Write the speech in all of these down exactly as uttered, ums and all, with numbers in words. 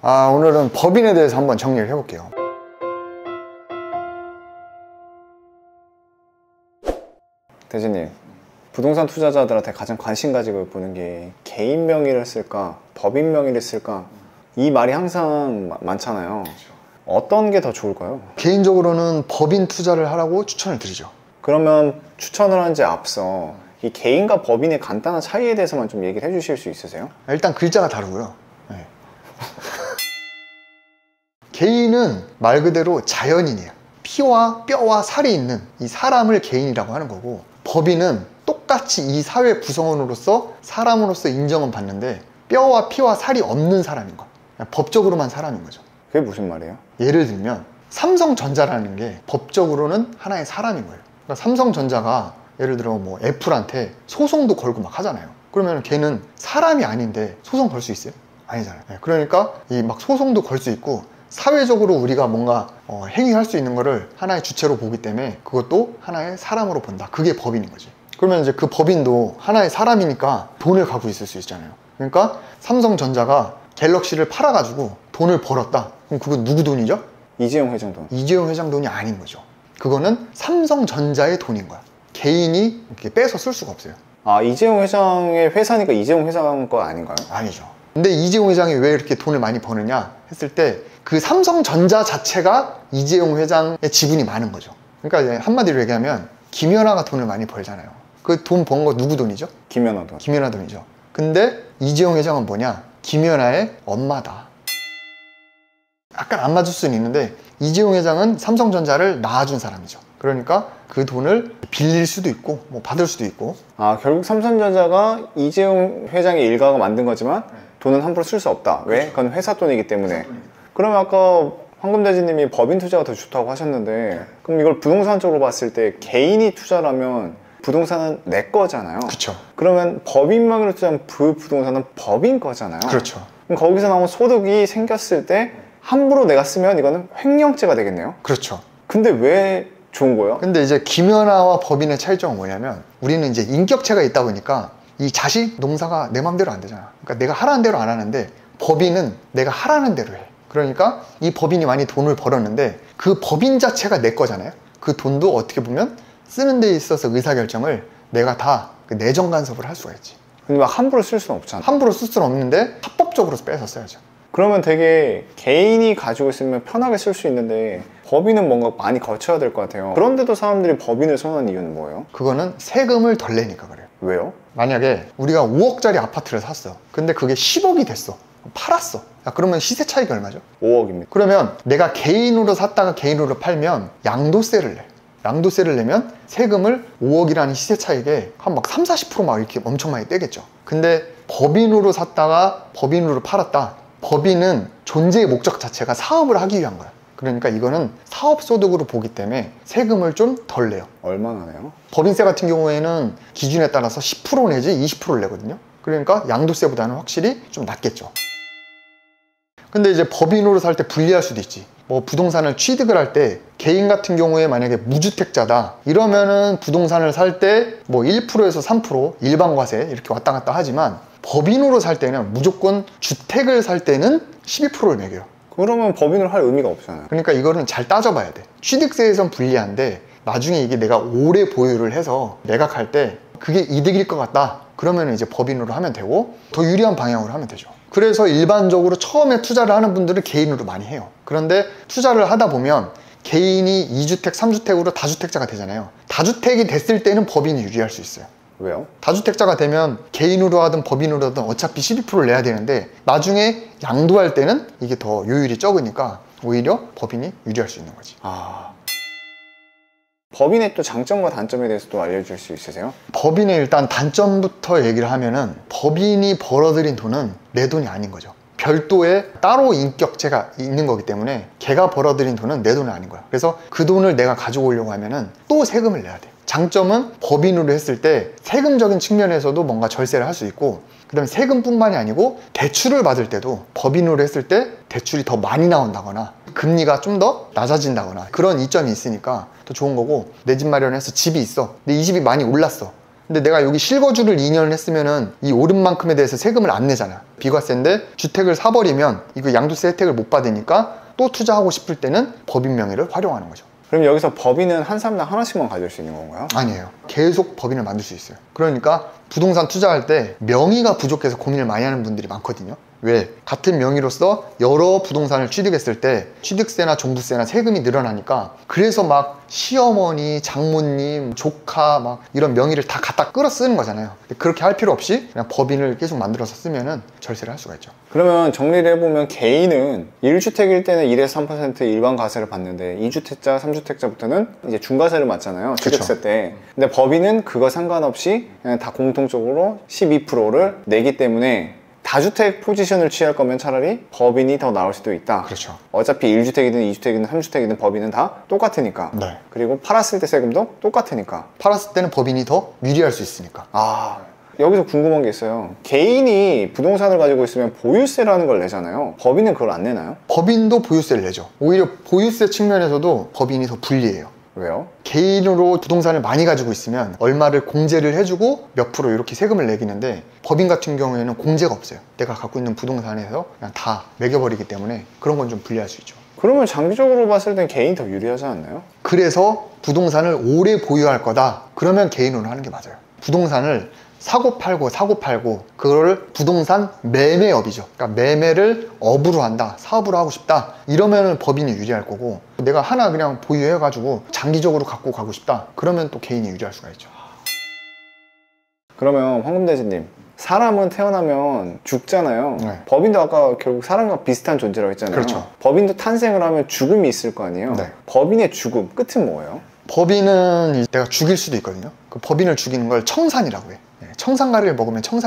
아, 오늘은 법인에 대해서 한번 정리를 해볼게요. 대진님, 부동산 투자자들한테 가장 관심 가지고 보는 게 개인 명의를 쓸까, 법인 명의를 쓸까, 이 말이 항상 마, 많잖아요. 어떤 게 더 좋을까요? 개인적으로는 법인 투자를 하라고 추천을 드리죠. 그러면 추천을 한 지 앞서 이 개인과 법인의 간단한 차이에 대해서만 좀 얘기를 해주실 수 있으세요? 일단 글자가 다르고요. 네. 개인은 말 그대로 자연인이에요. 피와 뼈와 살이 있는 이 사람을 개인이라고 하는 거고, 법인은 똑같이 이 사회 구성원으로서 사람으로서 인정은 받는데 뼈와 피와 살이 없는 사람인 거예요. 법적으로만 사람인 거죠. 그게 무슨 말이에요? 예를 들면 삼성전자라는 게 법적으로는 하나의 사람인 거예요. 그러니까 삼성전자가 예를 들어 뭐 애플한테 소송도 걸고 막 하잖아요. 그러면 걔는 사람이 아닌데 소송 걸 수 있어요? 아니잖아요. 그러니까 이 막 소송도 걸 수 있고, 사회적으로 우리가 뭔가 어, 행위할 수 있는 거를 하나의 주체로 보기 때문에 그것도 하나의 사람으로 본다. 그게 법인인 거지. 그러면 이제 그 법인도 하나의 사람이니까 돈을 갖고 있을 수 있잖아요. 그러니까 삼성전자가 갤럭시를 팔아가지고 돈을 벌었다. 그럼 그건 누구 돈이죠? 이재용 회장 돈. 이재용 회장 돈이 아닌 거죠. 그거는 삼성전자의 돈인 거야. 개인이 이렇게 빼서 쓸 수가 없어요. 아, 이재용 회장의 회사니까 이재용 회장 거 아닌가요? 아니죠. 근데 이재용 회장이 왜 이렇게 돈을 많이 버느냐 했을 때 그 삼성전자 자체가 이재용 회장의 지분이 많은 거죠. 그러니까 한마디로 얘기하면 김연아가 돈을 많이 벌잖아요. 그 돈 번 거 누구 돈이죠? 김연아 돈. 김연아 돈이죠. 근데 이재용 회장은 뭐냐? 김연아의 엄마다. 약간 안 맞을 수는 있는데 이재용 회장은 삼성전자를 낳아준 사람이죠. 그러니까 그 돈을 빌릴 수도 있고 뭐 받을 수도 있고. 아, 결국 삼성전자가 이재용 회장의 일가가 만든 거지만 돈은 함부로 쓸 수 없다. 왜? 그건 회사 돈이기 때문에. 그러면 아까 황금대지님이 법인 투자가 더 좋다고 하셨는데, 그럼 이걸 부동산 쪽으로 봤을 때 개인이 투자라면 부동산은 내 거잖아요. 그렇죠. 그러면 법인 명의로 투자하면 그 부동산은 법인 거잖아요. 그렇죠. 그럼 거기서 나온 소득이 생겼을 때 함부로 내가 쓰면 이거는 횡령죄가 되겠네요. 그렇죠. 근데 왜 좋은 거예요? 근데 이제 김연아와 법인의 차이점은 뭐냐면, 우리는 이제 인격체가 있다 보니까 이 자식 농사가 내 맘대로 안 되잖아. 그러니까 내가 하라는 대로 안 하는데 법인은 내가 하라는 대로 해. 그러니까 이 법인이 많이 돈을 벌었는데 그 법인 자체가 내 거잖아요. 그 돈도 어떻게 보면 쓰는 데 있어서 의사결정을 내가 다 내정 간섭을 할 수가 있지. 근데 막 함부로 쓸 수는 없잖아. 함부로 쓸 수는 없는데 합법적으로 빼서 써야죠. 그러면 되게 개인이 가지고 있으면 편하게 쓸 수 있는데 법인은 뭔가 많이 거쳐야 될 것 같아요. 그런데도 사람들이 법인을 선호하는 이유는 뭐예요? 그거는 세금을 덜 내니까 그래요. 왜요? 만약에 우리가 오억짜리 아파트를 샀어. 근데 그게 십억이 됐어. 팔았어. 야, 그러면 시세 차익이 얼마죠? 오억입니다. 그러면 내가 개인으로 샀다가 개인으로 팔면 양도세를 내. 양도세를 내면 세금을 오억이라는 시세 차익에 한 막 삼, 사십 퍼센트 막 이렇게 엄청 많이 떼겠죠. 근데 법인으로 샀다가 법인으로 팔았다. 법인은 존재의 목적 자체가 사업을 하기 위한 거야. 그러니까 이거는 사업소득으로 보기 때문에 세금을 좀 덜 내요. 얼마나 내요? 법인세 같은 경우에는 기준에 따라서 십 퍼센트 내지 이십 퍼센트를 내거든요. 그러니까 양도세보다는 확실히 좀 낮겠죠. 근데 이제 법인으로 살 때 불리할 수도 있지. 뭐 부동산을 취득을 할 때 개인 같은 경우에 만약에 무주택자다 이러면은 부동산을 살 때 뭐 일 퍼센트에서 삼 퍼센트 일반과세 이렇게 왔다 갔다 하지만, 법인으로 살 때는 무조건 주택을 살 때는 십이 퍼센트를 매겨요. 그러면 법인을 할 의미가 없잖아요. 그러니까 이거는 잘 따져봐야 돼. 취득세에선 불리한데 나중에 이게 내가 오래 보유를 해서 매각할 때 그게 이득일 것 같다. 그러면 이제 법인으로 하면 되고 더 유리한 방향으로 하면 되죠. 그래서 일반적으로 처음에 투자를 하는 분들은 개인으로 많이 해요. 그런데 투자를 하다 보면 개인이 이주택, 삼주택으로 다주택자가 되잖아요. 다주택이 됐을 때는 법인이 유리할 수 있어요. 왜요? 다주택자가 되면 개인으로 하든 법인으로 하든 어차피 십이 퍼센트를 내야 되는데 나중에 양도할 때는 이게 더 요율이 적으니까 오히려 법인이 유리할 수 있는 거지. 아... 법인의 또 장점과 단점에 대해서 또 알려줄 수 있으세요? 법인의 일단 단점부터 얘기를 하면은, 법인이 벌어들인 돈은 내 돈이 아닌 거죠. 별도의 따로 인격체가 있는 거기 때문에 걔가 벌어들인 돈은 내 돈이 아닌 거야. 그래서 그 돈을 내가 가지고 오려고 하면은 또 세금을 내야 돼. 장점은 법인으로 했을 때 세금적인 측면에서도 뭔가 절세를 할 수 있고, 그 다음에 세금뿐만이 아니고 대출을 받을 때도 법인으로 했을 때 대출이 더 많이 나온다거나 금리가 좀 더 낮아진다거나 그런 이점이 있으니까 더 좋은 거고, 내 집 마련해서 집이 있어. 근데 이 집이 많이 올랐어. 근데 내가 여기 실거주를 이 년을 했으면은 이 오른 만큼에 대해서 세금을 안 내잖아. 비과세인데 주택을 사버리면 이거 양도세 혜택을 못 받으니까 또 투자하고 싶을 때는 법인 명의를 활용하는 거죠. 그럼 여기서 법인은 한 사람당 하나씩만 가질 수 있는 건가요? 아니에요. 계속 법인을 만들 수 있어요. 그러니까 부동산 투자할 때 명의가 부족해서 고민을 많이 하는 분들이 많거든요. 왜? 같은 명의로서 여러 부동산을 취득했을 때 취득세나 종부세나 세금이 늘어나니까 그래서 막 시어머니, 장모님, 조카 막 이런 명의를 다 갖다 끌어 쓰는 거잖아요. 그렇게 할 필요 없이 그냥 법인을 계속 만들어서 쓰면은 절세를 할 수가 있죠. 그러면 정리를 해보면 개인은 일 주택일 때는 일에서 삼 퍼센트 일반 과세를 받는데 이 주택자, 삼 주택자부터는 이제 중과세를 맞잖아요. 취득세 때. 근데 법인은 그거 상관없이 그냥 다 공통적으로 십이 퍼센트를 내기 때문에 다주택 포지션을 취할 거면 차라리 법인이 더 나을 수도 있다. 그렇죠. 어차피 일 주택이든 이 주택이든 삼 주택이든 법인은 다 똑같으니까. 네. 그리고 팔았을 때 세금도 똑같으니까. 팔았을 때는 법인이 더 유리할 수 있으니까. 아, 여기서 궁금한 게 있어요. 개인이 부동산을 가지고 있으면 보유세라는 걸 내잖아요. 법인은 그걸 안 내나요? 법인도 보유세를 내죠. 오히려 보유세 측면에서도 법인이 더 불리해요. 왜요? 개인으로 부동산을 많이 가지고 있으면 얼마를 공제를 해주고 몇 프로 이렇게 세금을 내기는데 법인 같은 경우에는 공제가 없어요. 내가 갖고 있는 부동산에서 그냥 다 매겨버리기 때문에 그런 건 좀 불리할 수 있죠. 그러면 장기적으로 봤을 땐 개인이 더 유리하지 않나요? 그래서 부동산을 오래 보유할 거다. 그러면 개인으로 하는 게 맞아요. 부동산을 사고 팔고 사고 팔고 그거를 부동산 매매업이죠. 그러니까 매매를 업으로 한다, 사업으로 하고 싶다 이러면 법인이 유리할 거고 내가 하나 그냥 보유해가지고 장기적으로 갖고 가고 싶다 그러면 또 개인이 유리할 수가 있죠. 그러면 황금대지님, 사람은 태어나면 죽잖아요. 네. 법인도 아까 결국 사람과 비슷한 존재라고 했잖아요. 그렇죠. 법인도 탄생을 하면 죽음이 있을 거 아니에요. 네. 법인의 죽음, 끝은 뭐예요? 법인은 내가 죽일 수도 있거든요. 그 법인을 죽이는 걸 청산이라고 해. 청산가리를 먹으면 청산.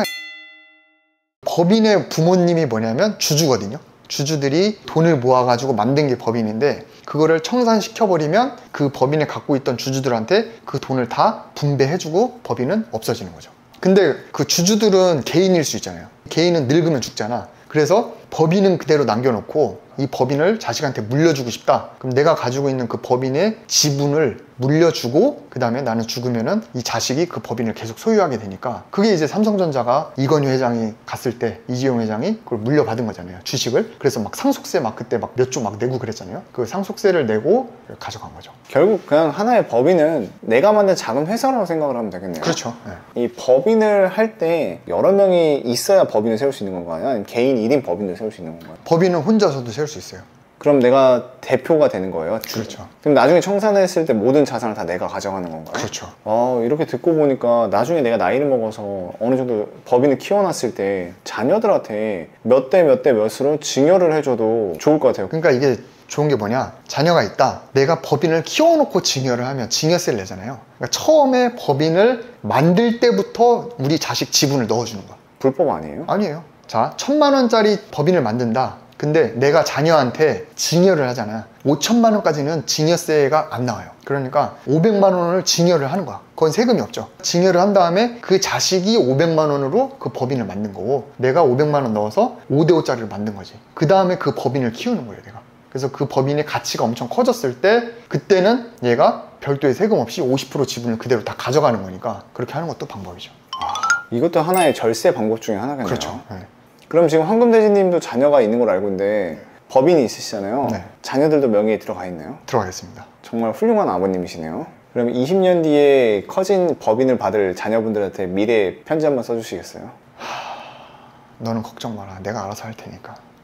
법인의 부모님이 뭐냐면 주주거든요. 주주들이 돈을 모아가지고 만든 게 법인인데 그거를 청산시켜버리면 그 법인에 갖고 있던 주주들한테 그 돈을 다 분배해주고 법인은 없어지는 거죠. 근데 그 주주들은 개인일 수 있잖아요. 개인은 늙으면 죽잖아. 그래서 법인은 그대로 남겨놓고 이 법인을 자식한테 물려주고 싶다. 그럼 내가 가지고 있는 그 법인의 지분을 물려주고 그 다음에 나는 죽으면은 이 자식이 그 법인을 계속 소유하게 되니까 그게 이제 삼성전자가 이건희 회장이 갔을 때 이재용 회장이 그걸 물려받은 거잖아요. 주식을. 그래서 막 상속세 막 그때 막 몇 조 막 내고 그랬잖아요. 그 상속세를 내고 가져간 거죠. 결국 그냥 하나의 법인은 내가 만든 작은 회사라고 생각을 하면 되겠네요. 그렇죠. 네. 이 법인을 할 때 여러 명이 있어야 법인을 세울 수 있는 건가요? 아니면 개인 일 인 법인을 세울 수 있는 건가요? 법인은 혼자서도 세울 수 있어요. 그럼 내가 대표가 되는 거예요? 그렇죠. 그럼 나중에 청산했을 때 모든 자산을 다 내가 가져가는 건가요? 그렇죠. 아, 이렇게 듣고 보니까 나중에 내가 나이를 먹어서 어느 정도 법인을 키워놨을 때 자녀들한테 몇 대 몇 대 몇으로 증여를 해줘도 좋을 것 같아요. 그러니까 이게 좋은 게 뭐냐, 자녀가 있다, 내가 법인을 키워놓고 증여를 하면 증여세를 내잖아요. 그러니까 처음에 법인을 만들 때부터 우리 자식 지분을 넣어주는 거야. 불법 아니에요? 아니에요. 자, 천만 원짜리 법인을 만든다. 근데 내가 자녀한테 증여를 하잖아. 오천만 원까지는 증여세가 안 나와요. 그러니까 오백만 원을 증여를 하는 거야. 그건 세금이 없죠. 증여를 한 다음에 그 자식이 오백만 원으로 그 법인을 만든 거고 내가 오백만 원 넣어서 오 대 오짜리를 만든 거지. 그 다음에 그 법인을 키우는 거예요, 내가. 그래서 그 법인의 가치가 엄청 커졌을 때 그때는 얘가 별도의 세금 없이 오십 퍼센트 지분을 그대로 다 가져가는 거니까 그렇게 하는 것도 방법이죠. 이것도 하나의 절세 방법 중에 하나겠네요. 그렇죠. 네. 그럼 지금 황금대지님도 자녀가 있는 걸 알고 있는데 법인이 있으시잖아요. 네. 자녀들도 명의에 들어가 있나요? 들어가겠습니다. 정말 훌륭한 아버님이시네요. 그럼 이십 년 뒤에 커진 법인을 받을 자녀분들한테 미래 편지 한번 써주시겠어요? 너는 걱정 마라. 내가 알아서 할 테니까.